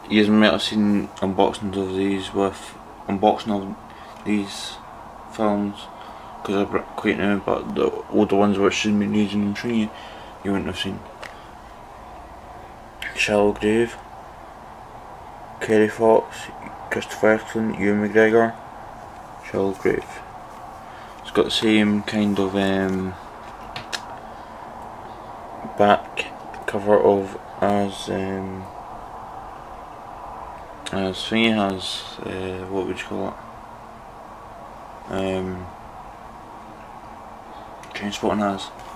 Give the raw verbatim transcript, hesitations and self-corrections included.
you might have seen unboxings of these with unboxing of these films because they're quite new, but the older ones which should be using, I'm sure you, you wouldn't have seen. Shallow Grave, Kerry Fox, Christopher Eccleston, Ewan McGregor, Shallow Grave. It's got the same kind of um, back cover of as um, as thingy has, uh, what would you call it? Um, Trainspotting has.